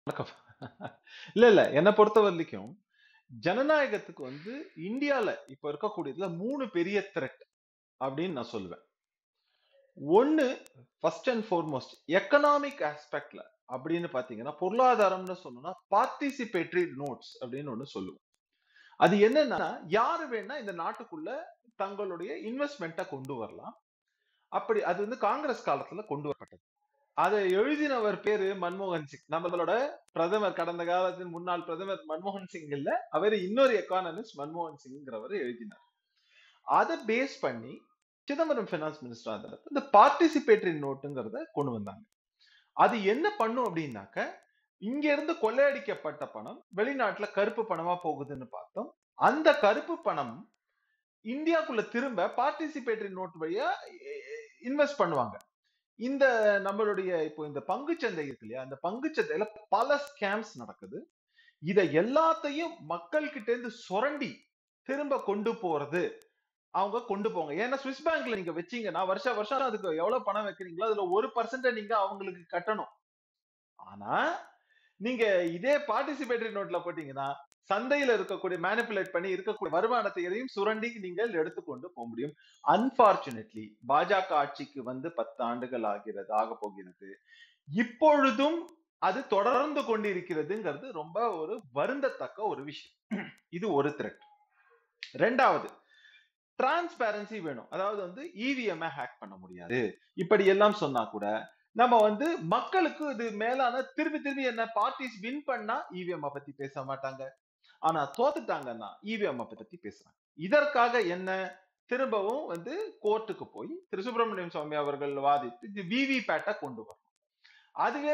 வணக்கம். இல்ல, இல்ல. என்ன பொறுத்தவரைக்கும், ஜனநாயகத்துக்கு இந்தியால இப்ப இருக்கக்கூடியதுல 3 பெரிய த்ரெட் அப்படின்னு நான் சொல்லுவேன். ஒண்ணு ஃபர்ஸ்ட் அண்ட் ஃபார்மோஸ்ட் எக்கனாமிக் ஆஸ்பெக்ட்ல அப்படின்னு பாத்தீங்கன்னா, பொருளாதாரம்னு சொன்னோம்னா பார்ட்டிசிபேட்டரி நோட்ஸ் அப்படின்னு ஒண்ணு சொல்லுவோம். அது என்னன்னா, யாரு வேணா இந்த நாட்டுக்குள்ள தங்களுடைய இன்வெஸ்ட்மெண்ட்ட கொண்டு வரலாம். அப்படி அது காங்கிரஸ் காலத்துல கொண்டு வரப்பட்டது. அதை எழுதினவர் பேரு மன்மோகன் சிங். நம்மளோட பிரதமர், கடந்த காலத்தின் முன்னாள் பிரதமர் மன்மோகன் சிங் இல்ல. அவரு இன்னொரு எக்கானமிஸ்ட் மன்மோகன் சிங்ங்கிறவரு எழுதினார். அத பேஸ் பண்ணி சிதம்பரம் பைனான்ஸ் மினிஸ்டரா இருந்தப்ப இந்த பார்ட்டிசிபேட்டரி நோட்டுங்கிறத கொண்டு வந்தாங்க. அது என்ன பண்ணும் அப்படின்னாக்க, இங்க இருந்து கொள்ளையடிக்கப்பட்ட பணம் வெளிநாட்டுல கருப்பு பணமா போகுதுன்னு பார்த்தோம். அந்த கருப்பு பணம் இந்தியாக்குள்ள திரும்ப பார்ட்டிசிபேட்டரி நோட் வழியா இன்வெஸ்ட் பண்ணுவாங்க. இந்த நம்மளுடைய இப்போ இந்த பங்குச்சந்தை இருக்கு இல்லையா? அந்த பங்குச்சந்தையில பல ஸ்கேம்ஸ் நடக்குது. இத எல்லாத்தையும் மக்கள் கிட்ட இருந்து சுரண்டி திரும்ப கொண்டு போறது அவங்க கொண்டு போங்க. ஏன்னா ஸ்விஸ் பேங்க்ல நீங்க வச்சீங்கன்னா வருஷம் வருஷம் அதுக்கு எவ்வளவு பணம் வைக்கிறீங்களோ அதுல 1% நீங்க அவங்களுக்கு கட்டணும். ஆனா நீங்க இதே பார்ட்டிசிபேட்டரி நோட்ல போட்டீங்கன்னா சந்தையில இருக்கக்கூடிய மேனிபுலேட் பண்ணி இருக்கக்கூடிய வருமானத்தை எதையும் சுரண்டி நீங்கள் எடுத்துக்கொண்டு போக முடியும். அன்பார்ச்சுனேட்லி பாஜக ஆட்சிக்கு 10 ஆண்டுகள் ஆக போகிறது. இப்பொழுதும் அது தொடர்ந்து கொண்டிருக்கிறதுங்கிறது ரொம்ப ஒரு வருந்தத்தக்க ஒரு விஷயம். இது ஒரு த்ரெட். ரெண்டாவது, டிரான்ஸ்பேரன்சி வேணும். அதாவது இவிஎம் ஹேக் பண்ண முடியாது. இப்படி எல்லாம் சொன்னா கூட நம்ம மக்களுக்கு இது மேலான திருப்பி திருப்பி என்ன பார்ட்டிஸ் வின் பண்ணா இவிஎம் பத்தி பேச மாட்டாங்க. ஆனா தோத்துட்டாங்கன்னா இவிஎம் பத்தி பேசுறாங்க. இதற்காக என்ன திரும்பவும் கோர்ட்டுக்கு போய் திரு சுப்பிரமணியம் சுவாமி அவர்கள் வாதிட்டு விவி பேட்டை கொண்டு வரும். அதுவே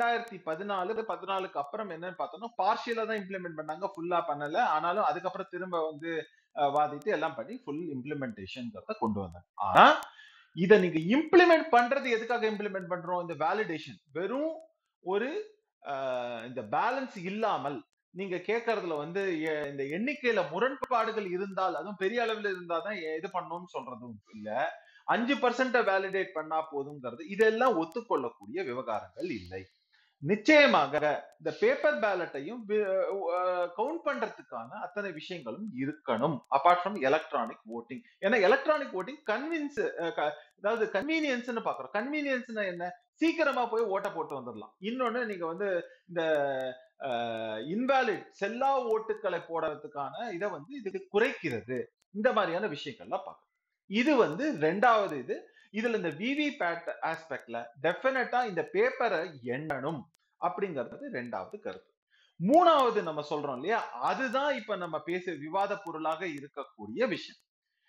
2014 அப்புறம் என்னன்னு பார்த்தோம்னா பார்ஷியலா தான் இம்ப்ளிமெண்ட் பண்ணாங்க, ஃபுல்லா பண்ணல. ஆனாலும் அதுக்கப்புறம் திரும்ப வாதிட்டு எல்லாம் பண்ணி ஃபுல் இம்ப்ளிமெண்டேஷன் கொண்டு வந்தாங்க. ஆனா இத நீங்க இம்ப்ளிமெண்ட் பண்றது எதுக்காக இம்ப்ளிமெண்ட் பண்றோம்? இந்த வேலிடேஷன் வெறும் ஒரு இந்த பேலன்ஸ் இல்லாமல் நீங்க கேட்கறதுல இந்த எண்ணிக்கையில முரண்பாடுகள் இருந்தால், அதுவும் பெரிய அளவில் இருந்தாதான் இது பண்ணணும்னு சொல்றதும் இல்ல. 5% வேலிடேட் பண்ணா போதுங்கிறது இதெல்லாம் ஒத்துக்கொள்ளக்கூடிய விவகாரங்கள் இல்லை. நிச்சயமாக இந்த பேப்பர் பேலட்டையும் கவுண்ட் பண்றதுக்கான அத்தனை விஷயங்களும் இருக்கணும். Apart from electronic voting. ஏன்னா எலக்ட்ரானிக் ஓட்டிங் அதாவது கன்வீனியன்ஸ் பாக்குறோம். கன்வீனியன்ஸ் என்ன? சீக்கிரமா போய் ஓட்ட போட்டு வந்துடலாம். இன்னொன்னு நீங்க இந்த இன்வாலிட் செல்லா ஓட்டுக்களை போடுறதுக்கான இதை இதுக்கு குறைக்கிறது. இந்த மாதிரியான விஷயங்கள்லாம் பார்க்கணும். இது ரெண்டாவது இது. இதுல இந்த விவி பேட் ஆஸ்பெக்ட்ல டெஃபினட்டா இந்த பேப்பரை எண்ணணும் அப்படிங்கிறது ரெண்டாவது கருத்து. மூணாவது நம்ம சொல்றோம் இல்லையா, அதுதான் இப்ப நம்ம விவாத பொருளாக இருக்கக்கூடிய விஷயம்.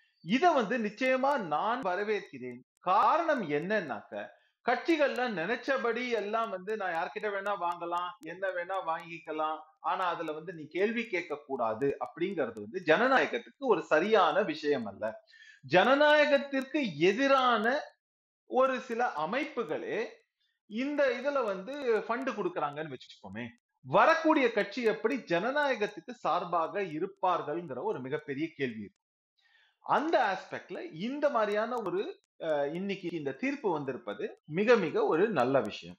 இத நிச்சயமா நான் வரவேற்கிறேன். காரணம் என்னன்னாக்க, கட்சிகள்ல நினைச்சபடி எல்லாம் நான் யார்கிட்ட வேணா வாங்கலாம், என்ன வேணா வாங்கிக்கலாம், ஆனா அதுல நீ கேள்வி கேட்க கூடாது அப்படிங்கிறது ஜனநாயகத்துக்கு ஒரு சரியான விஷயம் அல்ல. ஜனநாயகத்திற்கு எதிரான ஒரு சில அமைப்புகளே இந்த இதுல ஃபண்ட் கொடுக்கறாங்கன்னு வச்சுக்கோமே, வரக்கூடிய கட்சி எப்படி ஜனநாயகத்துக்கு சார்பாக இருப்பார்கள்ங்கிற ஒரு மிகப்பெரிய கேள்வி இருக்கு. அந்த ஆஸ்பெக்ட்ல இந்த மாதிரியான ஒரு இன்னைக்கு இந்த தீர்ப்பு வந்திருப்பது மிக மிக ஒரு நல்ல விஷயம்.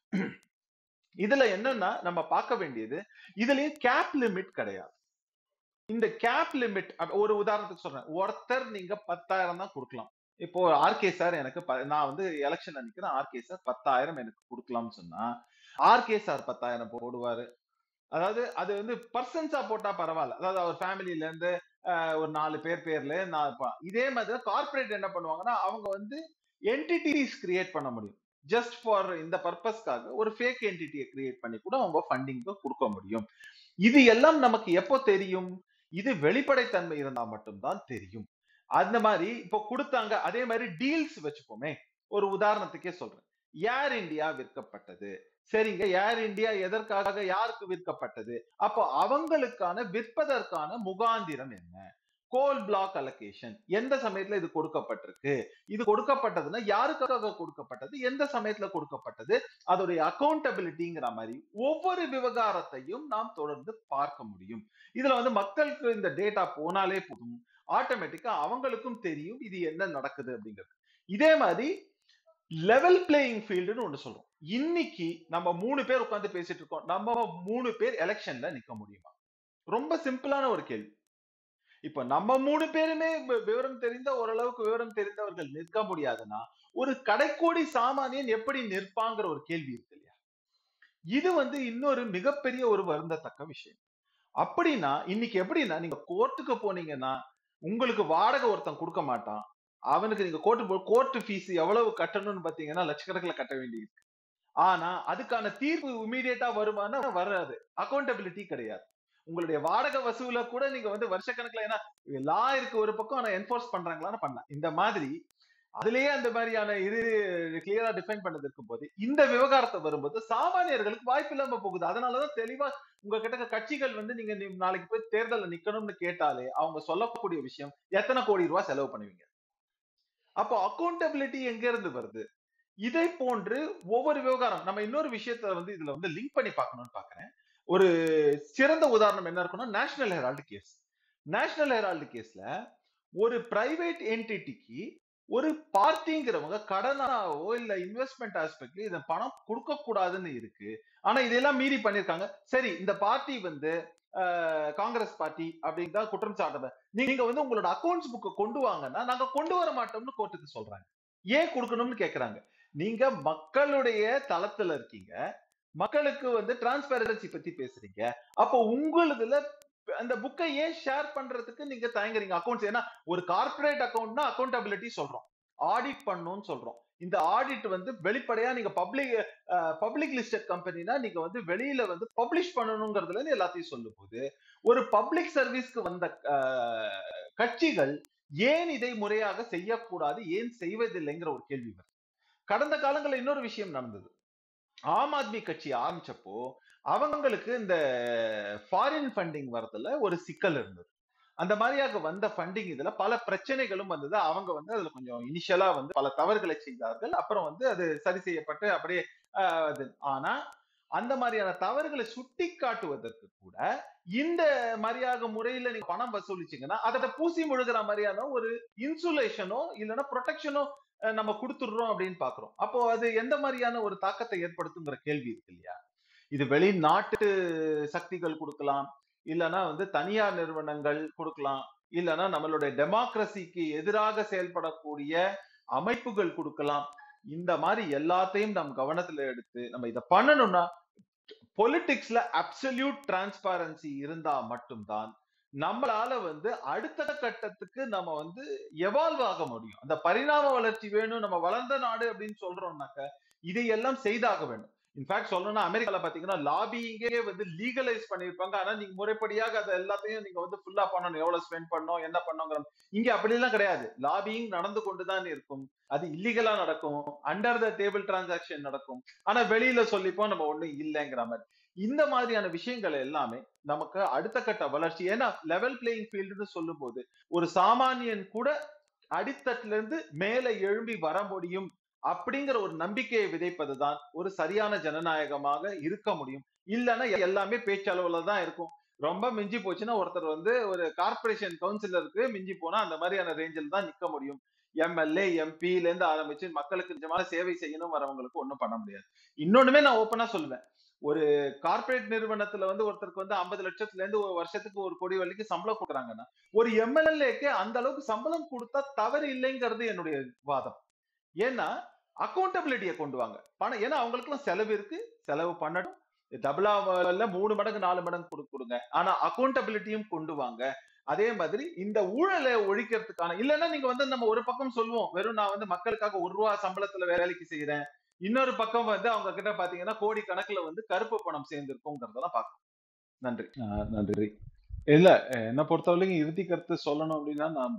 இதுல என்னன்னா நம்ம பார்க்க வேண்டியது, இதுலயும் கேப் லிமிட் கிடையாது. இந்த கேப் லிமிட் ஒரு உதாரணத்துக்கு சொல்றேன். ஒருத்தர் நீங்க 10,000 தான் கொடுக்கலாம். இப்போ ஆர்கே சார் எனக்கு நான் எலெக்ஷன் நினைக்கிறேன், ஆர்கே சார் 10,000 எனக்கு கொடுக்கலாம்னு சொன்னா ஆர்கே சார் 10,000 போடுவாரு. அதாவது அது பர்சன்ஸா போட்டா பரவாயில்ல. அதாவது அவர் ஃபேமிலில இருந்து ஒரு 4 பேர் பேர்ல இதே மாதிரி கார்ப்பரேட் என்ன பண்ணுவாங்கன்னா அவங்க என்டிட்டிஸ் கிரியேட் பண்ண முடியும். ஜஸ்ட் ஃபார் இந்த பர்பஸ்க்காக ஒரு ஃபேக் என்டிட்டியை கிரியேட் பண்ணி கூட அவங்க ஃபண்டிங் கொடுக்க முடியும். இது எல்லாம் நமக்கு எப்போ தெரியும்? இது வெளிப்படைத்தன்மை இருந்தா மட்டும்தான் தெரியும். அந்த மாதிரி இப்போ கொடுத்தாங்க. அதே மாதிரி டீல்ஸ் வச்சுப்போமே. ஒரு உதாரணத்துக்கே சொல்றேன். ஏர் இந்தியா விற்கப்பட்டது. சரிங்க, ஏர் இந்தியா எதற்காக யாருக்கு விற்கப்பட்டது? அப்போ அவங்களுக்கான விற்பதற்கான முகாந்திரம் என்ன? கோல் பிளாக் அலோகேஷன் எந்த சமயத்துல இது கொடுக்கப்பட்டிருக்கு? இது கொடுக்கப்பட்டதுன்னா யாருக்காக கொடுக்கப்பட்டது? எந்த சமயத்துல கொடுக்கப்பட்டது? அதோடைய அக்கௌண்டபிலிட்டிங்கிற மாதிரி ஒவ்வொரு விவகாரத்தையும் நாம் தொடர்ந்து பார்க்க முடியும். இதுல மக்களுக்கு இந்த டேட்டா போனாலே போதும், ஆட்டோமேட்டிக்கா அவங்களுக்கும் தெரியும் இது என்ன நடக்குது அப்படிங்கிறது. இதே மாதிரி லெவல் பிளேயிங் ஃபீல்டுன்னு ஒண்ணு சொல்றோம். இன்னைக்கு நம்ம 3 பேர் உட்கார்ந்து பேசிட்டு இருக்கோம். நம்ம 3 பேர் எலெக்ஷன்ல நிக்க முடியுமா? ரொம்ப சிம்பிளான ஒரு கேள்வி. இப்ப நம்ம 3 பேருமே விவரம் தெரிந்த ஓரளவுக்கு விவரம் தெரிந்தவர்கள் நிற்க முடியாதுன்னா, ஒரு கடைக்கோடி சாமானியன் எப்படி நிற்பாங்கிற ஒரு கேள்வி இருக்கு இல்லையா? இது இன்னொரு மிகப்பெரிய ஒரு வருந்தத்தக்க விஷயம். அப்படின்னா இன்னைக்கு எப்படின்னா நீங்க கோர்ட்டுக்கு போனீங்கன்னா உங்களுக்கு வாடகை ஒருத்தன் கொடுக்க மாட்டான். அவனுக்கு நீங்க கோர்ட் ஃபீஸ் எவ்வளவு கட்டணும்னு பாத்தீங்கன்னா லட்சக்கணக்கில் கட்ட வேண்டியது. ஆனா அதுக்கான தீர்வு இமீடியட்டா வருமானா வராது. அக்கௌண்டபிலிட்டி கிடையாது. உங்களுடைய வாடகை வசூல கூட நீங்க வருஷக்கணக்கில் ஏன்னா லா இருக்கு ஒரு பக்கம், ஆனா என்போர்ஸ் பண்றாங்களான்னு பண்ணலாம். இந்த மாதிரி அதுலயே அந்த மாதிரியான இது கிளியரா டிஃபைன் பண்ணது இருக்கும் போது இந்த விவகாரத்தை வரும்போது சாமானியர்களுக்கு வாய்ப்பு இல்லாம போகுது. அதனாலதான் தெளிவா உங்ககிட்ட கட்சிகள் நீங்க நாளைக்கு போய் தேர்தலில் நிக்கணும்னு கேட்டாலே அவங்க சொல்லக்கூடிய விஷயம் எத்தனை கோடி ரூபாய் செலவு பண்ணுவீங்க. அப்போ அக்கௌண்டபிலிட்டி எங்க இருந்து வருது? இதை போன்று ஒவ்வொரு விவகாரம் நம்ம இன்னொரு விஷயத்த இதுல லிங்க் பண்ணி பார்க்கணும்னு பாக்குறேன். ஒரு சிறந்த உதாரணம் என்ன இருக்குன்னா National Herald case. National Herald கேஸ்ல ஒரு பிரைவேட் என்டிட்டிக்கு ஒரு பார்ட்டிங்கிறவங்க கடனாவோ இல்ல இன்வெஸ்ட்மெண்ட் ஆஸ்பெக்ட்ல இத பணம் கொடுக்க கூடாதுன்னு இருக்கு. ஆனா இதெல்லாம் மீறி பண்ணிருக்காங்க. சரி, இந்த பார்ட்டி காங்கிரஸ் பார்ட்டி அப்படின்னு தான் குற்றம் சாட்டுது. நீங்க உங்களோட அக்கவுண்ட்ஸ் புக்க கொண்டு வாங்கன்னா நாங்க கொண்டு வர மாட்டோம்னு கோர்ட்டுக்கு சொல்றாங்க. ஏன் கொடுக்கணும்னு கேக்குறாங்க. நீங்க மக்களுடைய தளத்துல இருக்கீங்க. மக்களுக்கு டிரான்ஸ்பரன்சி பத்தி பேசுறீங்க. அப்போ உங்களுதுல அந்த புக்கை ஏன் ஷேர் பண்றதுக்கு நீங்க தயங்குறீங்க? அக்கவுண்ட்ஸ் ஏன்னா ஒரு கார்ப்பரேட் அக்கவுண்ட்னா அக்கவுண்டபிலிட்டி சொல்றோம். ஆடிட் பண்ணணும்னு சொல்றோம். இந்த ஆடிட் வெளிப்படையா நீங்க பப்ளிக் லிஸ்டட் கம்பெனினா நீங்க வெளியில பப்ளிஷ் பண்ணணுங்கிறதுல இருந்து எல்லாத்தையும் சொல்லும் போது ஒரு பப்ளிக் சர்வீஸ்க்கு வந்த கட்சிகள் ஏன் இதை முறையாக செய்யக்கூடாது, ஏன் செய்வதில்லைங்கிற ஒரு கேள்வி வருது. கடந்த காலங்களில் இன்னொரு விஷயம் நடந்தது. ஆம் ஆத்மி கட்சி ஆரம்பிச்சப்போ அவங்களுக்கு இந்த ஃபாரின் ஃபண்டிங் வரதுல ஒரு சிக்கல் இருந்தது. அந்த மாதிரியாக வந்த ஃபண்டிங் இதுல பல பிரச்சனைகளும் வந்தது. அவங்க அதுல கொஞ்சம் இனிஷியலா பல தவறுகளை செய்தார்கள். அப்புறம் அது சரி செய்யப்பட்டு அப்படியே ஆனா அந்த மாதிரியான தவறுகளை சுட்டி காட்டுவதற்கு கூட இந்த மாதிரியாக முறையில நீங்க பணம் வசூலிச்சீங்கன்னா அதை பூசி முழுகிற மாதிரியான ஒரு இன்சுலேஷனோ இல்லைன்னா ப்ரொடெக்ஷனோ நம்ம கொடுத்துடுறோம் அப்படின்னு பாக்குறோம். அப்போ அது எந்த மாதிரியான ஒரு தாக்கத்தை ஏற்படுத்துங்கிற கேள்வி இருக்கு இல்லையா? இது வெளிநாட்டு சக்திகள் கொடுக்கலாம், இல்லைன்னா தனியார் நிறுவனங்கள் கொடுக்கலாம், இல்லைன்னா நம்மளுடைய டெமோக்ரஸிக்கு எதிராக செயல்படக்கூடிய அமைப்புகள் கொடுக்கலாம். இந்த மாதிரி எல்லாத்தையும் நம் கவனத்துல எடுத்து நம்ம இதை பண்ணணும்னா பொலிட்டிக்ஸ்ல அப்சல்யூட் டிரான்ஸ்பாரன்சி இருந்தா மட்டும்தான் நம்மளால அடுத்த கட்டத்துக்கு நம்ம எவால்வ் ஆக முடியும். அந்த பரிணாம வளர்ச்சி வேணும், நம்ம வளர்ந்த நாடு அப்படின்னு சொல்றோம்னாக்க இதையெல்லாம் செய்தாக வேண்டும். இன்ஃபேக்ட் சொல்லணும்னா அமெரிக்கால பாத்தீங்கன்னா லாபிங்கே லீகலைஸ் பண்ணிருப்பாங்க. ஆனா நீங்க முறைப்படியாக அதை எல்லாத்தையும் நீங்க ஃபுல்லா பண்ணணும், எவ்வளவு ஸ்பெண்ட் பண்ணோம் என்ன பண்ணோங்கிற. இங்க அப்படி எல்லாம் கிடையாது. லாபிங் நடந்து கொண்டுதான் இருக்கும். அது இல்லீகலா நடக்கும், அண்டர் த டேபிள் டிரான்சாக்சன் நடக்கும். ஆனா வெளியில சொல்லிப்போம் நம்ம ஒண்ணும் இல்லைங்கிற மாதிரி. இந்த மாதிரியான விஷயங்கள் எல்லாமே நமக்கு அடுத்த கட்ட வளர்ச்சி. ஏன்னா லெவல் பிளேயிங் ஃபீல்டுன்னு சொல்லும் போது ஒரு சாமானியன் கூட அடித்தட்டுல இருந்து மேல எழும்பி வர முடியும் அப்படிங்கிற ஒரு நம்பிக்கையை விதைப்பதுதான் ஒரு சரியான ஜனநாயகமாக இருக்க முடியும். இல்லைன்னா எல்லாமே பேச்சளவுல தான் இருக்கும். ரொம்ப மிஞ்சி போச்சுன்னா ஒருத்தர் ஒரு கார்பரேஷன் கவுன்சிலருக்கு மிஞ்சி போனா அந்த மாதிரியான ரேஞ்சில் தான் நிக்க முடியும். எம்எல்ஏ எம்பில இருந்து ஆரம்பிச்சு மக்களுக்கு நிஜமான சேவை செய்யணும் வரவங்களுக்கு ஒண்ணும் பண்ண முடியாது. இன்னொன்னுமே நான் ஓப்பனா சொல்லுவேன். ஒரு கார்ப்பரேட் நிறுவனத்துல ஒருத்தருக்கு 50 லட்சத்துல இருந்து ஒரு வருஷத்துக்கு 1 கோடி வரைக்கும் சம்பளம் கொடுக்குறாங்கன்னா ஒரு எம்எல்ஏக்கு அந்த அளவுக்கு சம்பளம் கொடுத்தா தவறு இல்லைங்கிறது என்னுடைய வாதம். ஏன்னா அக்கௌண்டபிலிட்டியை கொண்டு வாங்க. பணம் ஏன்னா அவங்களுக்கு எல்லாம் செலவு இருக்கு, செலவு பண்ணணும். டபுளா 3 மடங்கு 4 மடங்கு கொடுங்க. ஆனா அக்கௌண்டபிலிட்டியும் கொண்டு வாங்க. அதே மாதிரி இந்த ஊழலை ஒழிக்கிறதுக்கான இல்லைன்னா நீங்க நம்ம ஒரு பக்கம் சொல்லுவோம், வெறும் நான் மக்களுக்காக 1 ரூபா சம்பளத்துல வேலைக்கு செய்யறேன். இன்னொரு பக்கம் அவங்க கிட்ட பாத்தீங்கன்னா கோடி கணக்குல கருப்பு பணம் சேர்ந்திருக்குங்கிறதெல்லாம் பார்க்கணும். நன்றி. நன்றி. இல்ல, என்ன பொறுத்தவரைக்கும் இறுதி கருத்து சொல்லணும் அப்படின்னா நான்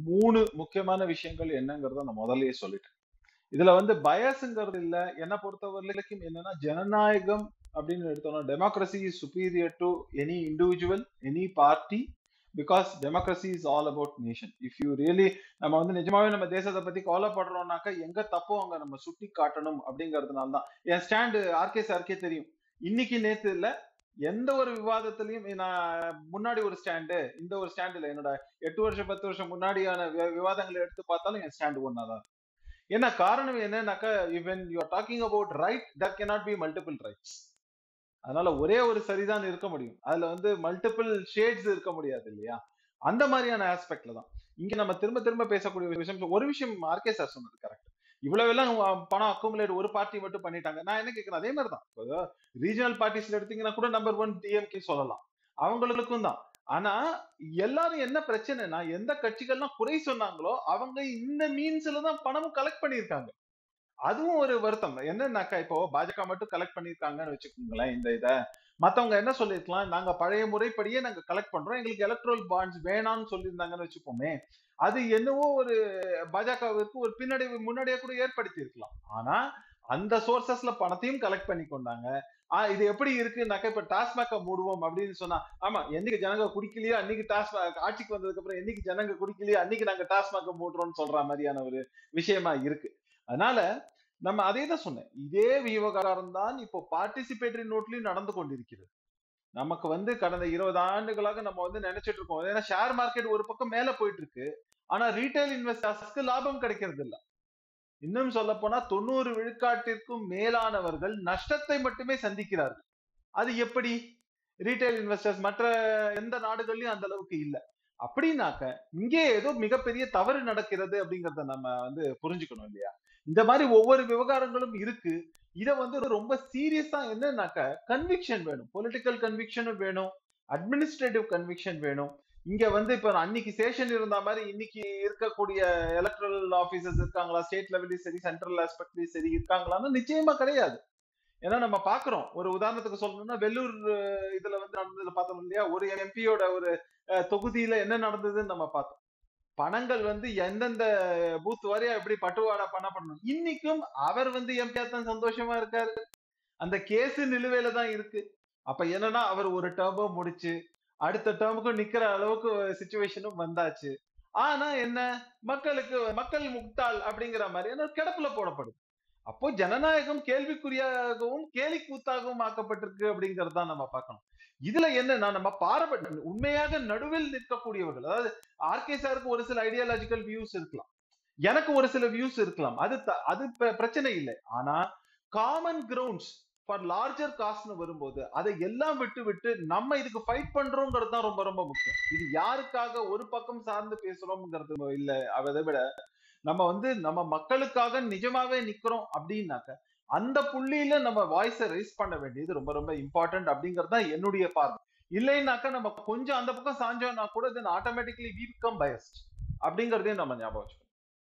3 முக்கியமான விஷயங்கள் என்னங்கிறத நான் முதல்லயே சொல்லிட்டேன். இதுல பயஸ்ங்கிறது இல்ல. என்ன பொறுத்தவரைக்கும் என்னன்னா ஜனநாயகம் அப்படின்னு எடுத்தோம்னா democracy is superior to any individual, any party. Because democracy is all about nation. If you really நம்ம நிஜமாவே நம்ம தேசத்தை பத்தி கவலைப்படுறோம்னாக்கா எங்க தப்போ அங்க நம்ம சுட்டி காட்டணும் அப்படிங்கிறதுனால தான் என் ஸ்டாண்டு. ஆர்கே சார்க்கே தெரியும். இன்னைக்கு நேத்து இல்ல, எந்த ஒரு விவாதத்திலையும் நான் முன்னாடி ஒரு ஸ்டாண்டு, இந்த ஒரு ஸ்டாண்டு இல்ல. என்னோட 8 வருஷம் 10 வருஷம் முன்னாடியான விவாதங்களை எடுத்து பார்த்தாலும் என் ஸ்டாண்டு ஒன்னாதான். ஏன்னா காரணம் என்னன்னாக்கா, when you are talking about right, there cannot be multiple rights. அதனால ஒரே ஒரு சரிதான் இருக்க முடியும். அதுல வந்து மல்டிபிள் ஷேட்ஸ் இருக்க முடியாது இல்லையா? அந்த மாதிரியான ஆஸ்பெக்ட்ல தான். இங்க நம்ம திரும்ப திரும்ப பேசக்கூடிய ஒரு விஷயம், ஒரு விஷயம் ஆர்கே சார் சொன்னது கரெக்ட். இவ்வளவெல்லாம் பணம் அக்குமுலேட் ஒரு பார்ட்டி மட்டும் பண்ணிட்டாங்க. நான் என்ன கேட்கிறேன், அதே மாதிரி தான். இப்போ ரீஜனல் பார்ட்டிஸ்ல எடுத்தீங்கன்னா கூட நம்பர் 1 டிஎம்கே சொல்லலாம். அவங்களுக்கும் தான். ஆனா எல்லாரும் என்ன பிரச்சனைனா, எந்த கட்சிகள்லாம் குறை சொன்னாங்களோ அவங்க இந்த மீன்ஸ்ல தான் பணமும் கலெக்ட் பண்ணியிருக்காங்க. அதுவும் ஒரு வருத்தம். என்னன்னாக்கா, இப்போ பாஜக மட்டும் கலெக்ட் பண்ணியிருக்காங்கன்னு வச்சுக்கோங்களேன் இந்த இத. மத்தவங்க என்ன சொல்லியிருக்கலாம், நாங்க பழைய முறைப்படியே நாங்க கலெக்ட் பண்றோம். எங்களுக்கு எலக்ட்ரல் பாண்ட்ஸ் வேணாம்னு சொல்லியிருந்தாங்கன்னு வச்சுப்போமே. அது என்னவோ ஒரு பாஜகவிற்கு ஒரு பின்னடைவு முன்னாடியே கூட ஏற்படுத்தி இருக்கலாம். ஆனா அந்த சோர்சஸ்ல பணத்தையும் கலெக்ட் பண்ணி கொண்டாங்க. இது எப்படி இருக்குன்னாக்கா, இப்ப டாஸ்மாக மூடுவோம் அப்படின்னு சொன்னா, ஆமா என்னைக்கு ஜனங்க குடிக்கலையோ அன்னைக்கு டாஸ்மாக் ஆட்சிக்கு வந்ததுக்கு அப்புறம் என்னைக்கு ஜனங்க குடிக்கலையோ அன்னைக்கு நாங்க டாஸ்மாக மூடுறோம்னு சொல்ற மாதிரியான ஒரு விஷயமா இருக்கு. அதனால நம்ம அதே தான் சொன்னேன். இதே விவகாரம் தான் இப்போ பார்ட்டிசிபேட்டரி நோட்லயும் நடந்து கொண்டிருக்கிறது. நமக்கு வந்து கடந்த 20 ஆண்டுகளாக நம்ம வந்து நினைச்சிட்டு இருக்கோம். ஏன்னா ஷேர் மார்க்கெட் ஒரு பக்கம் மேல போயிட்டு இருக்கு. ஆனா ரீட்டைல் இன்வெஸ்டர்ஸ்க்கு லாபம் கிடைக்கிறது இல்ல. இன்னும் சொல்ல போனா 90 விழுக்காட்டிற்கும் மேலானவர்கள் நஷ்டத்தை மட்டுமே சந்திக்கிறார்கள். அது எப்படி? ரீட்டைல் இன்வெஸ்டர்ஸ் மற்ற எந்த நாடுகள்லயும் அந்த அளவுக்கு இல்ல. அப்படின்னாக்க இங்கே ஏதோ மிகப்பெரிய தவறு நடக்கிறது அப்படிங்கறத நம்ம வந்து புரிஞ்சுக்கணும் இல்லையா? இந்த மாதிரி ஒவ்வொரு விவகாரங்களும் இருக்கு. இத வந்து ரொம்ப சீரியஸா என்னன்னாக்க கன்விக்ஷன் வேணும். பொலிட்டிக்கல் கன்விக்ஷனும் வேணும். அட்மினிஸ்ட்ரேட்டிவ் கன்விக்ஷன் வேணும். இங்க வந்து இப்ப அன்னைக்கு சேஷன் இருந்த மாதிரி இன்னைக்கு இருக்கக்கூடிய எலக்ட்ரல் ஆபீசர்ஸ் இருக்காங்களா? ஸ்டேட் லெவல்லயும் சரி, சென்ட்ரல் ஆஸ்பெக்ட்லயும் சரி இருக்காங்களான்னு நிச்சயமா கிடையாது. ஏன்னா நம்ம பாக்குறோம். ஒரு உதாரணத்துக்கு சொல்லணும்னா வெள்ளூர் இதுல வந்து நடந்ததுல பார்த்தோம் இல்லையா? ஒரு எம்பியோட ஒரு தொகுதியில என்ன நடந்ததுன்னு நம்ம பார்த்தோம். பணங்கள் வந்து எந்தெந்த பூத் வரையா எப்படி பட்டுவாடா பண்ணணும். இன்னைக்கும் அவர் வந்து எம்பியா தான் சந்தோஷமா இருக்காரு. அந்த கேஸ் நிலுவையில தான் இருக்கு. அப்ப என்னன்னா அவர் ஒரு டேர்மும் முடிச்சு அடுத்த டேர்முக்கு நிக்கிற அளவுக்கு சிச்சுவேஷனும் வந்தாச்சு. ஆனா என்ன, மக்கள் முட்டாள் அப்படிங்கிற மாதிரியான ஒரு கிடப்புல போடப்படுது. அப்போ ஜனநாயகம் கேள்விக்குறியாகவும் கேலி கூத்தாகவும் ஆக்கப்பட்டிருக்கு அப்படிங்கறது தான் நம்ம பார்க்கணும். இதுல என்னன்னா நம்ம பாரபட்சம் உண்மையாக நடுவில் நிற்கக்கூடியவர்கள், அதாவது ஆர்கே சாருக்கு ஒரு சில ஐடியாலஜிக்கல் வியூஸ் இருக்கலாம், எனக்கு ஒரு சில வியூஸ் இருக்கலாம், அது பிரச்சனை இல்லை. ஆனா காமன் கிரவுண்ட்ஸ் ஃபார் லார்ஜர் காஸ்ட்னு வரும்போது அதை எல்லாம் விட்டு விட்டு நம்ம இதுக்கு ஃபைட் பண்றோங்கிறது தான் ரொம்ப ரொம்ப முக்கியம். இது யாருக்காக ஒரு பக்கம் சார்ந்து பேசுறோம்ங்கிறது இல்ல. அதை விட நம்ம வந்து நம்ம மக்களுக்காக நிஜமாவே நிக்கிறோம் அப்படின்னாக்க அந்த புள்ளியில நம்ம வாய்ஸை ரைஸ் பண்ண வேண்டியது ரொம்ப ரொம்ப இம்பார்ட்டன்ட் அப்படிங்கிறது தான் என்னுடைய பார்வை. இல்லைன்னாக்கா நம்ம கொஞ்சம் அந்த பக்கம் சாஞ்சோம்னா கூட then automatically we become biased அப்படிங்கறதையும் நம்ம ஞாபகம் வச்சுக்கணும்.